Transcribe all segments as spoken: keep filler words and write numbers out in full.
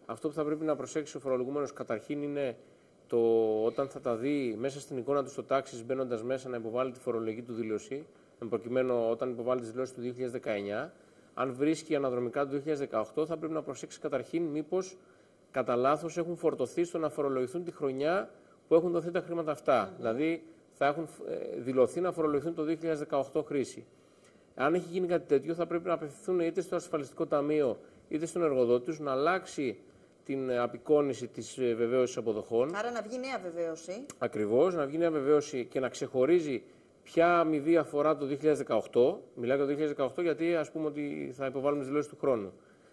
αυτό που θα πρέπει να προσέξει ο φορολογούμενος καταρχήν είναι το όταν θα τα δει μέσα στην εικόνα του στο τάξης, μπαίνοντας μέσα να υποβάλει τη φορολογική του δήλωση, προκειμένου όταν υποβάλει τις δηλώσεις του δύο χιλιάδες δεκαεννιά, αν βρίσκει αναδρομικά του δύο χιλιάδες δεκαοκτώ, θα πρέπει να προσέξει καταρχήν μήπως κατά λάθος έχουν φορτωθεί στο να φορολογηθούν τη χρονιά που έχουν δοθεί τα χρήματα αυτά. Mm-hmm. Δηλαδή θα έχουν δηλωθεί να φορολογηθούν το δύο χιλιάδες δεκαοκτώ χρήση. Αν έχει γίνει κάτι τέτοιο, θα πρέπει να απευθυνθούν είτε στο ασφαλιστικό ταμείο είτε στον εργοδότη τους να αλλάξει την απεικόνιση της βεβαίωσης αποδοχών. Άρα να βγει νέα βεβαίωση. Ακριβώς, να βγει νέα βεβαίωση και να ξεχωρίζει ποια αμοιβή αφορά το δύο χιλιάδες δεκαοκτώ. Μιλάω για το δύο χιλιάδες δεκαοκτώ γιατί ας πούμε ότι θα υποβάλουμε τις δηλώσεις του χρόνου.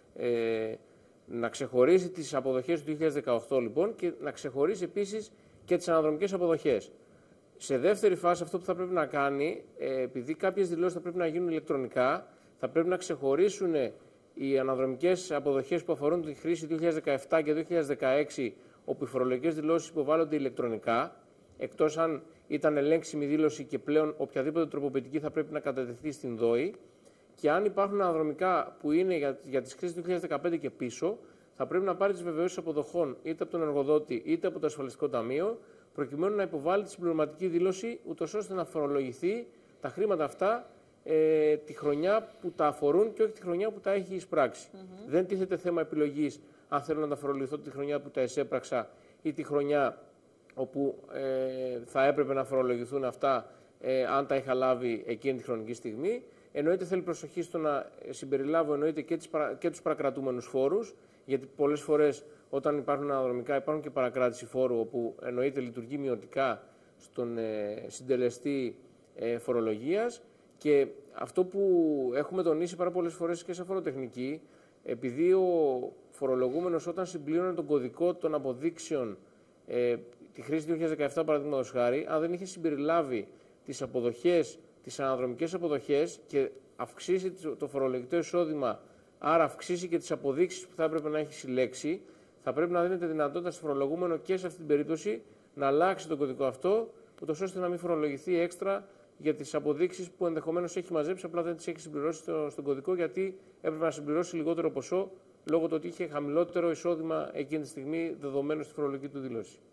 Ε, να ξεχωρίζει τις αποδοχές του δύο χιλιάδες δεκαοκτώ λοιπόν και να ξεχωρίζει επίσης και τις αναδρομικές αποδοχές. Σε δεύτερη φάση αυτό που θα πρέπει να κάνει, ε, επειδή κάποιες δηλώσεις θα πρέπει να γίνουν ηλεκτρονικά, θα πρέπει να ξεχωρίσουν οι αναδρομικές αποδοχές που αφορούν τη χρήση δύο χιλιάδες δεκαεπτά και δύο χιλιάδες δεκαέξι, όπου οι φορολογικές δηλώσεις υποβάλλονται ηλεκτρονικά, εκτός αν ήταν ελέγξιμη δήλωση και πλέον οποιαδήποτε τροποποιητική θα πρέπει να κατατεθεί στην ΔΟΗ. Και αν υπάρχουν αναδρομικά που είναι για, για τις χρήσεις δύο χιλιάδες δεκαπέντε και πίσω, θα πρέπει να πάρει τις βεβαιώσεις αποδοχών είτε από τον εργοδότη είτε από το ασφαλιστικό ταμείο, προκειμένου να υποβάλει τη συμπληρωματική δήλωση, ούτως ώστε να φορολογηθεί τα χρήματα αυτά ε, τη χρονιά που τα αφορούν και όχι τη χρονιά που τα έχει εισπράξει. Mm-hmm. Δεν τίθεται θέμα επιλογής αν θέλω να τα φορολογηθώ τη χρονιά που τα εισέπραξα ή τη χρονιά όπου ε, θα έπρεπε να φορολογηθούν αυτά ε, αν τα είχα λάβει εκείνη τη χρονική στιγμή. Εννοείται θέλει προσοχή στο να συμπεριλάβω εννοείται και, τις παρα, και τους παρακρατούμενους φόρους, γιατί πολλές φορές όταν υπάρχουν αναδρομικά υπάρχουν και παρακράτηση φόρου, όπου εννοείται λειτουργεί μειωτικά στον ε, συντελεστή ε, φορολογίας. Και αυτό που έχουμε τονίσει πάρα πολλές φορές και σε φοροτεχνική, επειδή ο φορολογούμενος όταν συμπλήρωνε τον κωδικό των αποδείξεων ε, τη χρήση δύο χιλιάδες δεκαεπτά παραδείγματος χάρη, αν δεν είχε συμπεριλάβει τις αποδοχές, τις αναδρομικές αποδοχές και αυξήσει το φορολογικό εισόδημα, άρα αυξήσει και τις αποδείξεις που θα έπρεπε να έχει συλλέξει, θα πρέπει να δίνεται δυνατότητα στο φορολογούμενο και σε αυτή την περίπτωση να αλλάξει τον κωδικό αυτό, ούτως ώστε να μην φορολογηθεί έξτρα για τις αποδείξεις που ενδεχομένως έχει μαζέψει, απλά δεν τις έχει συμπληρώσει στο, στον κωδικό, γιατί έπρεπε να συμπληρώσει λιγότερο ποσό λόγω του ότι είχε χαμηλότερο εισόδημα εκείνη τη στιγμή δεδομένο στη φορολογική του δήλωση.